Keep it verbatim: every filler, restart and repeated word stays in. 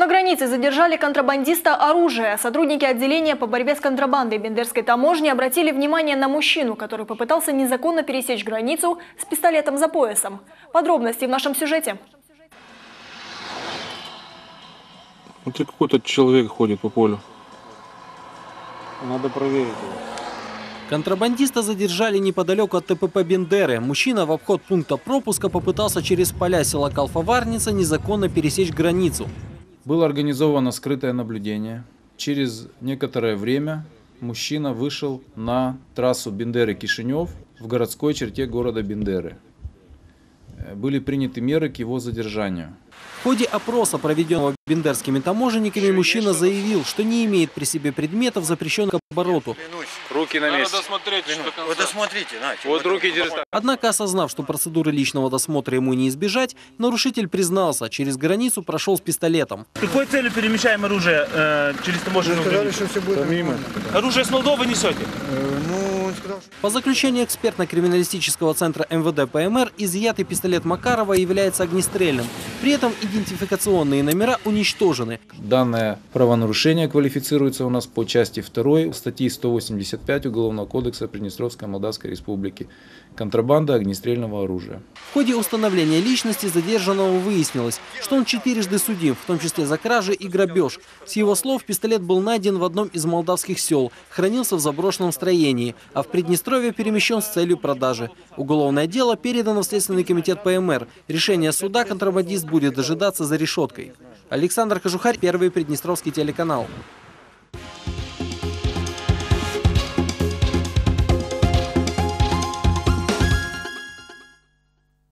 На границе задержали контрабандиста оружия. Сотрудники отделения по борьбе с контрабандой Бендерской таможни обратили внимание на мужчину, который попытался незаконно пересечь границу с пистолетом за поясом. Подробности в нашем сюжете. Вот какой-то человек ходит по полю. Надо проверить его. Контрабандиста задержали неподалеку от ТПП Бендеры. Мужчина в обход пункта пропуска попытался через поля села Калфа-Варница незаконно пересечь границу. Было организовано скрытое наблюдение. Через некоторое время мужчина вышел на трассу Бендеры-Кишинев в городской черте города Бендеры. Были приняты меры к его задержанию. В ходе опроса, проведенного бендерскими таможенниками, мужчина заявил, что не имеет при себе предметов, запрещенных к обороту. Руки на месте. Надо досмотреть, что вот досмотрите, Надя. Вот руки держите. Однако, осознав, что процедуры личного досмотра ему не избежать, нарушитель признался, через границу прошел с пистолетом. С какой целью перемещаем оружие э, через таможенную границу? Оружие с Молдовы несете? По заключению экспертно-криминалистического центра эм вэ дэ пэ эм эр, изъятый пистолет Макарова является огнестрельным. При этом идентификационные номера уничтожены. Данное правонарушение квалифицируется у нас по части второй статьи сто восемьдесят пять Уголовного кодекса Приднестровской Молдавской Республики. Контрабанда огнестрельного оружия. В ходе установления личности задержанного выяснилось, что он четырежды судим, в том числе за кражи и грабеж. С его слов, пистолет был найден в одном из молдавских сел, хранился в заброшенном строении, а в Приднестровье перемещен с целью продажи. Уголовное дело передано в Следственный комитет пэ эм эр. Решение суда контрабандист будет дожидаться за решеткой. Александр Кожухарь, Первый Приднестровский телеканал.